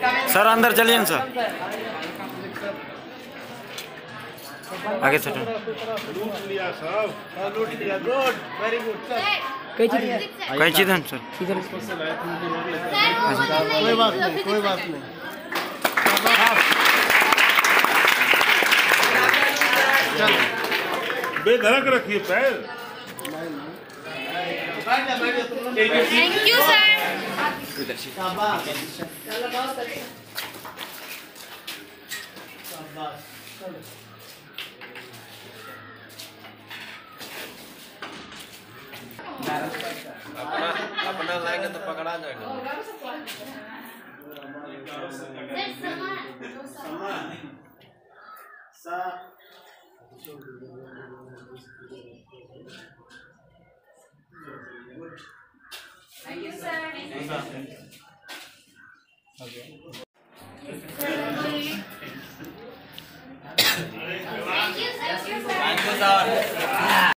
Sir अंदर चलिए ना सर, आगे सर। लूट लिया सब, लूट लिया। Good, very good. कैची धन सर, कोई बात नहीं, कोई बात नहीं। चलो बेधड़क रखिए पैर। Thank you sir. अपना लाएंगे तो पकड़ा जाएगा। Thank you, sir. Thank you, sir.